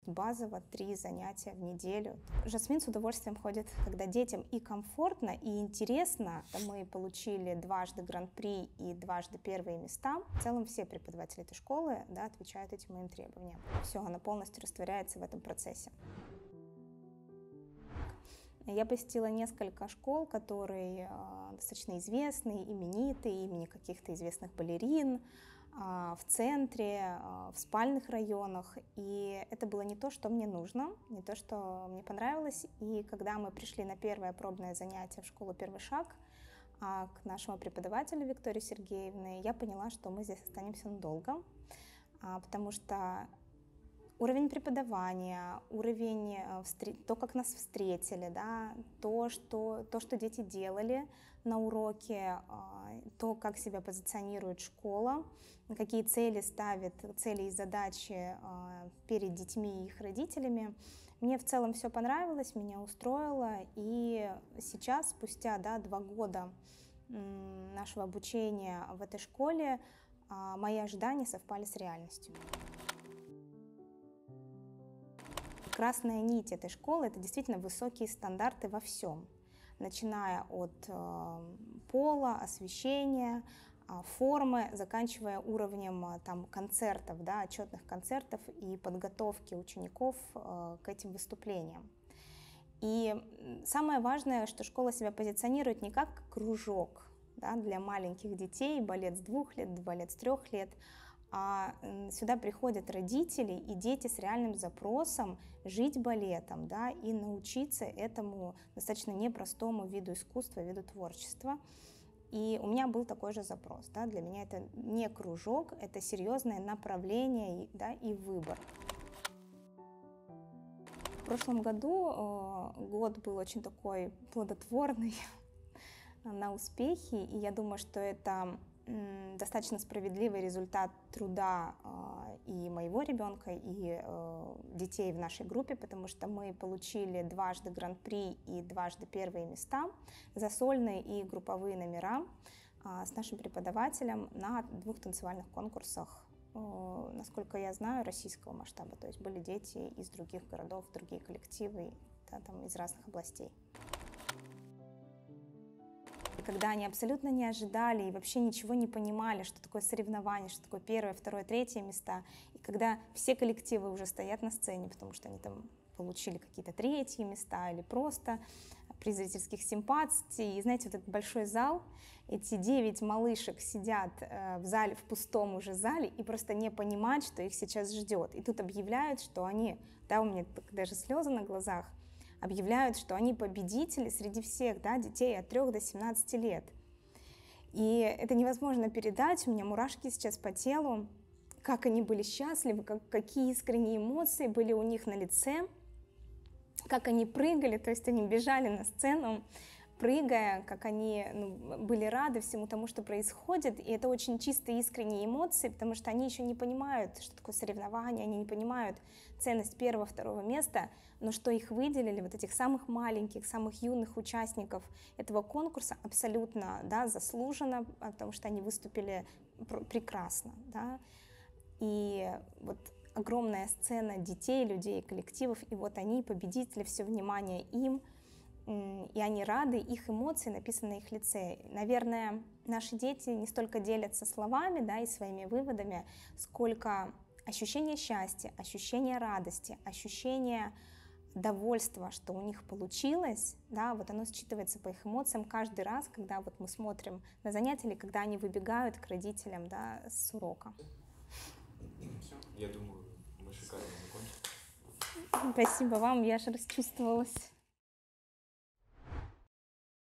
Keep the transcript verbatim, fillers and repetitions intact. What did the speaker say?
базово три занятия в неделю. Жасмин с удовольствием ходит, когда детям и комфортно, и интересно. Мы получили дважды гран-при и дважды первые места. В целом все преподаватели этой школы, да, отвечают этим моим требованиям. Все, она полностью растворяется в этом процессе. Я посетила несколько школ, которые э, достаточно известны, именитые, имени каких-то известных балерин, э, в центре, э, в спальных районах. И это было не то, что мне нужно, не то, что мне понравилось. И когда мы пришли на первое пробное занятие в школу «Первый шаг», э, к нашему преподавателю Виктории Сергеевне, я поняла, что мы здесь останемся надолго, э, потому что уровень преподавания, уровень, то, как нас встретили, да, то, что, то, что дети делали на уроке, то, как себя позиционирует школа, какие цели ставит, цели и задачи перед детьми и их родителями. Мне в целом все понравилось, меня устроило, и сейчас, спустя да, два года нашего обучения в этой школе, мои ожидания совпали с реальностью. Красная нить этой школы — это действительно высокие стандарты во всем, начиная от э, пола, освещения, э, формы, заканчивая уровнем э, там, концертов, да, отчетных концертов и подготовки учеников э, к этим выступлениям. И самое важное, что школа себя позиционирует не как кружок, да, для маленьких детей, балет с двух лет, балет с трех лет, а сюда приходят родители и дети с реальным запросом жить балетом, да, и научиться этому достаточно непростому виду искусства, виду творчества. И у меня был такой же запрос. Да, для меня это не кружок, это серьезное направление, да, и выбор. В прошлом году э, год был очень такой плодотворный на успехи, и я думаю, что это достаточно справедливый результат труда э, и моего ребенка, и э, детей в нашей группе, потому что мы получили дважды гран-при и дважды первые места за сольные и групповые номера э, с нашим преподавателем на двух танцевальных конкурсах, э, насколько я знаю, российского масштаба. То есть были дети из других городов, другие коллективы, да, там, из разных областей. Когда они абсолютно не ожидали и вообще ничего не понимали, что такое соревнование, что такое первое, второе, третье места, и когда все коллективы уже стоят на сцене, потому что они там получили какие-то третьи места или просто приз зрительских симпатий, и знаете, вот этот большой зал, эти девять малышек сидят в зале, в пустом уже зале, и просто не понимают, что их сейчас ждет. И тут объявляют, что они, да, у меня даже слезы на глазах, объявляют, что они победители среди всех, да, детей от трёх до семнадцати лет. И это невозможно передать, у меня мурашки сейчас по телу, как они были счастливы, как, какие искренние эмоции были у них на лице, как они прыгали, то есть они бежали на сцену, прыгая, как они ну, были рады всему тому, что происходит. И это очень чистые, искренние эмоции, потому что они еще не понимают, что такое соревнование, они не понимают ценность первого, второго места, но что их выделили, вот этих самых маленьких, самых юных участников этого конкурса, абсолютно, да, заслуженно, потому что они выступили прекрасно, да. И вот огромная сцена детей, людей, коллективов, и вот они, победители, все внимание им, и они рады, их эмоции написаны на их лице. Наверное, наши дети не столько делятся словами, да, и своими выводами, сколько ощущение счастья, ощущение радости, ощущение довольства, что у них получилось, да, вот оно считывается по их эмоциям каждый раз, когда вот мы смотрим на занятия или когда они выбегают к родителям, да, с урока. Все, я думаю, мы шикарно закончили. Спасибо вам, я аж расчувствовалась.